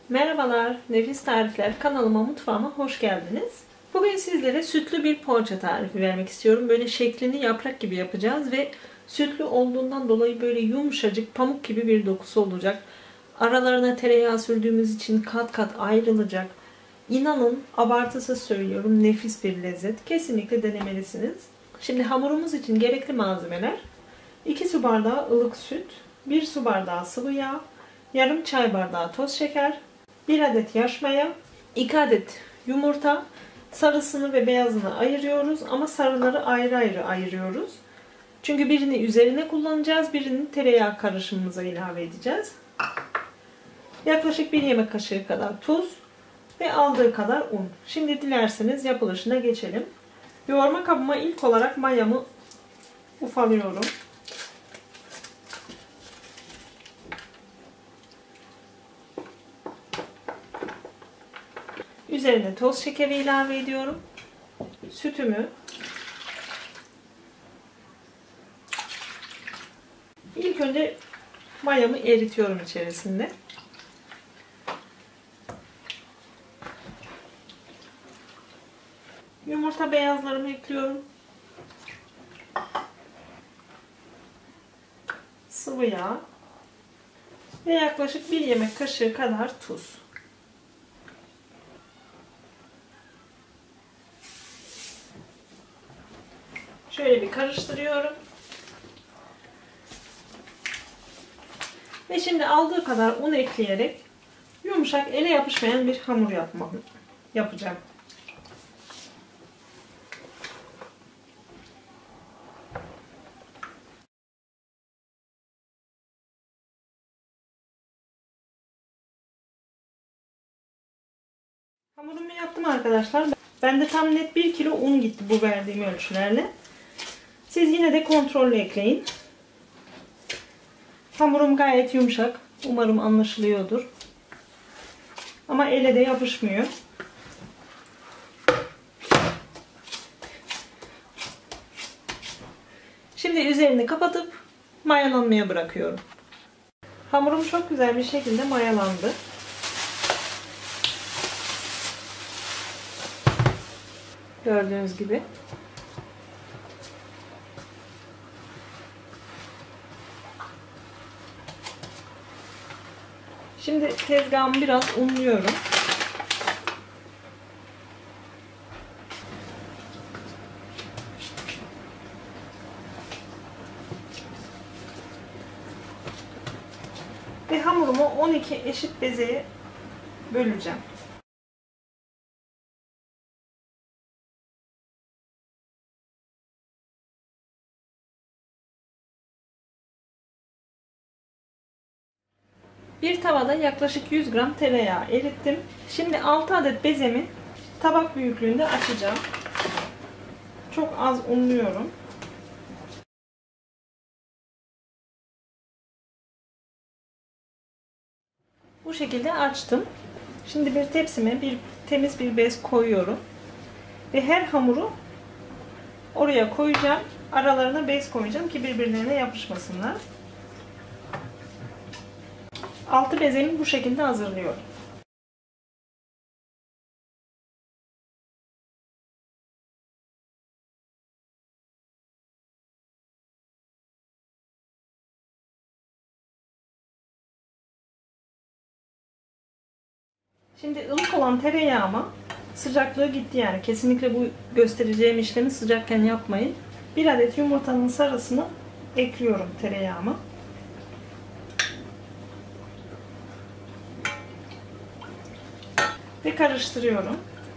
Merhabalar, Nefis Tarifler kanalıma, mutfağıma hoş geldiniz. Bugün sizlere sütlü bir poğaça tarifi vermek istiyorum. Böyle şeklini yaprak gibi yapacağız ve sütlü olduğundan dolayı böyle yumuşacık, pamuk gibi bir dokusu olacak. Aralarına tereyağı sürdüğümüz için kat kat ayrılacak. İnanın, abartısız söylüyorum, nefis bir lezzet. Kesinlikle denemelisiniz. Şimdi hamurumuz için gerekli malzemeler: 2 su bardağı ılık süt, 1 su bardağı sıvı yağ, yarım çay bardağı toz şeker, 1 adet yaş maya, 2 adet yumurta. Sarısını ve beyazını ayırıyoruz ama sarıları ayrı ayrı ayırıyoruz. Çünkü birini üzerine kullanacağız, birini tereyağı karışımımıza ilave edeceğiz. Yaklaşık 1 yemek kaşığı kadar tuz ve aldığı kadar un. Şimdi dilerseniz yapılışına geçelim. Yoğurma kabıma ilk olarak mayamı ufalıyorum. Üzerine toz şekeri ilave ediyorum. Sütümü, ilk önce mayamı eritiyorum içerisinde. Yumurta beyazlarımı ekliyorum. Sıvı yağ ve yaklaşık 1 yemek kaşığı kadar tuz. Şöyle bir karıştırıyorum. Ve şimdi aldığı kadar un ekleyerek yumuşak, ele yapışmayan bir hamur yapacağım. Hamurumu yaptım arkadaşlar. Bende tam net 1 kilo un gitti bu verdiğim ölçülerle. Siz yine de kontrollü ekleyin. Hamurum gayet yumuşak. Umarım anlaşılıyordur. Ama ele de yapışmıyor. Şimdi üzerini kapatıp mayalanmaya bırakıyorum. Hamurum çok güzel bir şekilde mayalandı. Gördüğünüz gibi. Şimdi tezgahımı biraz unluyorum. Ve hamurumu 12 eşit bezeye böleceğim. Bir tavada yaklaşık 100 gram tereyağı erittim. Şimdi 6 adet bezemi tabak büyüklüğünde açacağım. Çok az unluyorum. Bu şekilde açtım. Şimdi bir tepsime temiz bir bez koyuyorum. Ve her hamuru oraya koyacağım. Aralarına bez koyacağım ki birbirlerine yapışmasınlar. 6 bezemi bu şekilde hazırlıyorum. Şimdi ılık olan tereyağıma, sıcaklığı gitti yani, kesinlikle bu göstereceğim işlemi sıcakken yapmayın. 1 adet yumurtanın sarısını ekliyorum tereyağıma. Ve karıştırıyorum.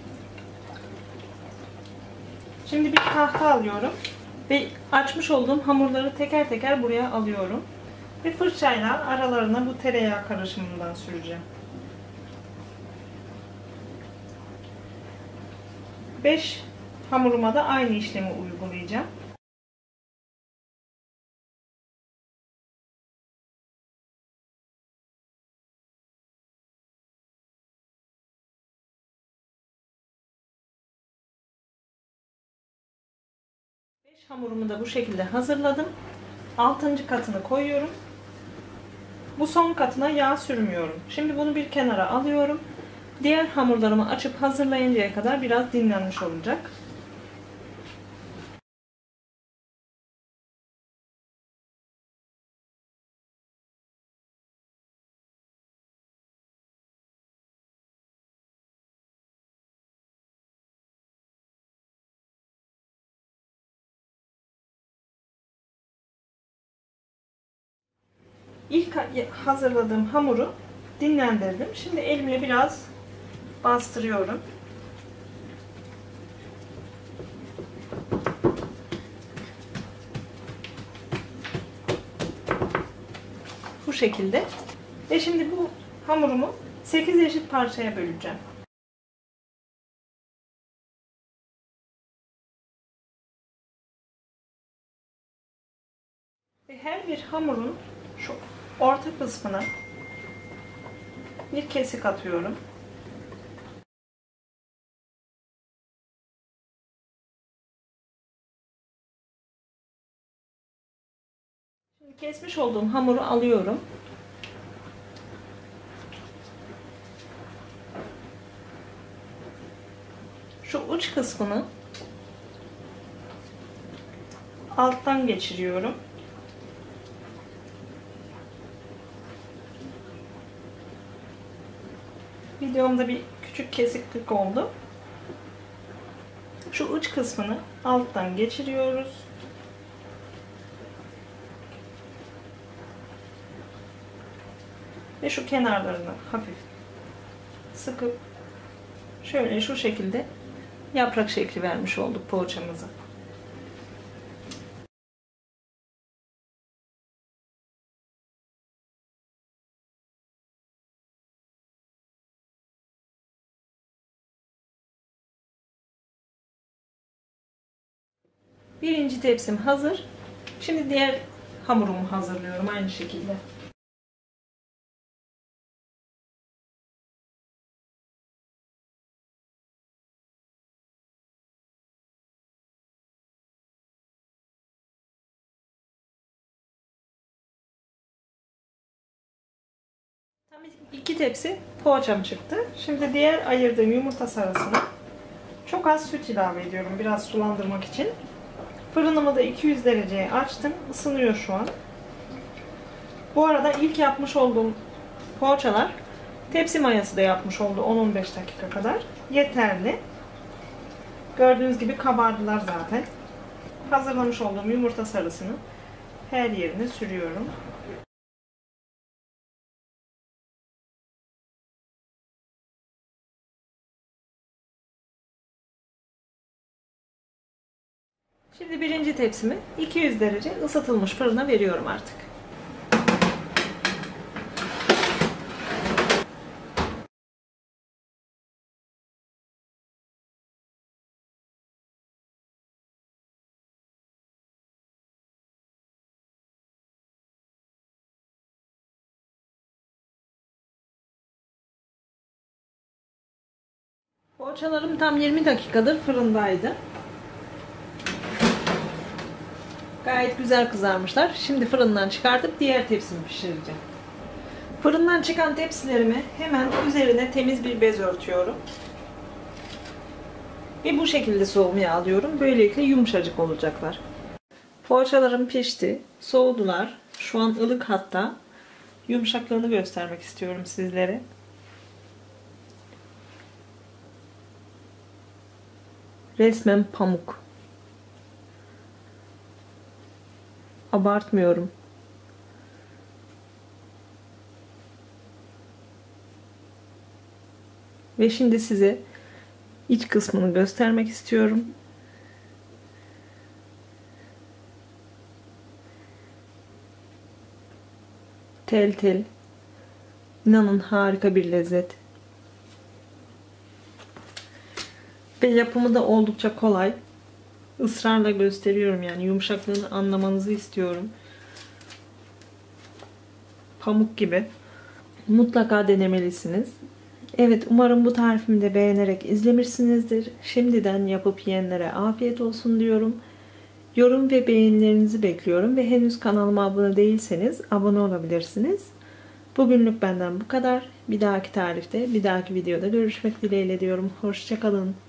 Şimdi bir tahta alıyorum ve açmış olduğum hamurları teker teker buraya alıyorum. Ve fırçayla aralarına bu tereyağı karışımından süreceğim. 5 hamuruma da aynı işlemi uygulayacağım. Hamurumu da bu şekilde hazırladım. 6. katını koyuyorum. Bu son katına yağ sürmüyorum. Şimdi bunu bir kenara alıyorum. Diğer hamurlarımı açıp hazırlayıncaya kadar biraz dinlenmiş olacak. İlk hazırladığım hamuru dinlendirdim. Şimdi elimle biraz bastırıyorum. Bu şekilde. Ve şimdi bu hamurumu 8 eşit parçaya böleceğim. Ve her bir hamurun şu orta kısmına bir kesik atıyorum. Şimdi kesmiş olduğum hamuru alıyorum. Şu uç kısmını alttan geçiriyorum. Videomda bir küçük kesiklik oldu. Şu uç kısmını alttan geçiriyoruz. Ve şu kenarlarını hafif sıkıp şöyle şu şekilde yaprak şekli vermiş olduk poğaçamıza. Birinci tepsim hazır. Şimdi diğer hamurumu hazırlıyorum aynı şekilde. Tam 2 tepsi poğaçam çıktı. Şimdi diğer ayırdığım yumurta sarısına çok az süt ilave ediyorum biraz sulandırmak için. Fırınımı da 200 dereceye açtım. Isınıyor şu an. Bu arada ilk yapmış olduğum poğaçalar tepsi mayası da yapmış oldu 10-15 dakika kadar. Yeterli. Gördüğünüz gibi kabardılar zaten. Hazırlamış olduğum yumurta sarısını her yerine sürüyorum. Şimdi birinci tepsimi 200 derece ısıtılmış fırına veriyorum artık. Poğaçalarım tam 20 dakikadır fırındaydı. Gayet güzel kızarmışlar. Şimdi fırından çıkartıp diğer tepsimi pişireceğim. Fırından çıkan tepsilerimi hemen üzerine temiz bir bez örtüyorum. Ve bu şekilde soğumaya alıyorum. Böylelikle yumuşacık olacaklar. Poğaçalarım pişti. Soğudular. Şu an ılık hatta. Yumuşaklığını göstermek istiyorum sizlere. Resmen pamuk. Abartmıyorum. Ve şimdi size iç kısmını göstermek istiyorum. Tel tel. İnanın harika bir lezzet. Ve yapımı da oldukça kolay. Israrla gösteriyorum yani yumuşaklığını anlamanızı istiyorum. Pamuk gibi. Mutlaka denemelisiniz. Evet, umarım bu tarifimi de beğenerek izlemişsinizdir. Şimdiden yapıp yiyenlere afiyet olsun diyorum. Yorum ve beğenilerinizi bekliyorum ve henüz kanalıma abone değilseniz abone olabilirsiniz. Bugünlük benden bu kadar. Bir dahaki tarifte, bir dahaki videoda görüşmek dileğiyle diyorum. Hoşça kalın.